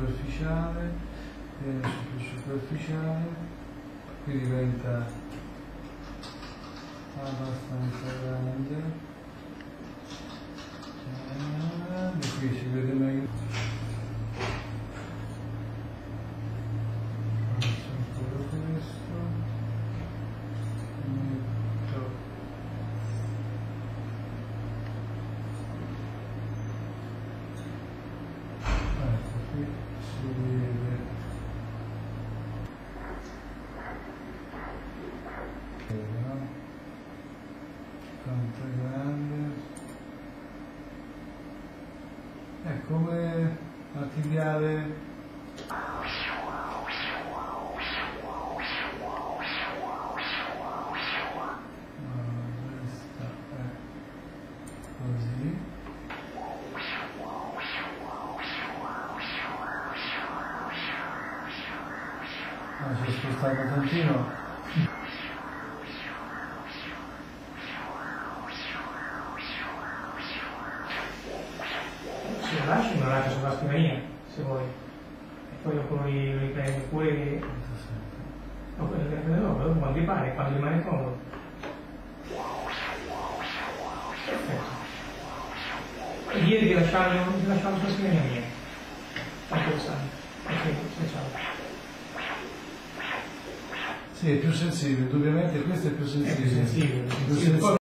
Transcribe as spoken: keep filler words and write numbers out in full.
superficiale, viene su più superficiale, qui diventa abbastanza grande, e qui si vede meglio. Faccio ancora questo, metto ecco qui si vede che no? Tanto è grande, è come la tibiale. Così. Ah, ci ho spostato tantino. Se lo lasci, me lo lascio sulla scrivania, se vuoi. E poi dopo lo riprendi pure. Dopo lo riprendi dopo, dopo quando ti pare, quando rimane comodo. Perfetto. E ieri ti lasciavo, ti lasciavo sulla scrivania mia. Tanto lo sai. Ok, ciao. Sì, è più sensibile, indubbiamente questo è più sensibile. È più sensibile. Più sensibile.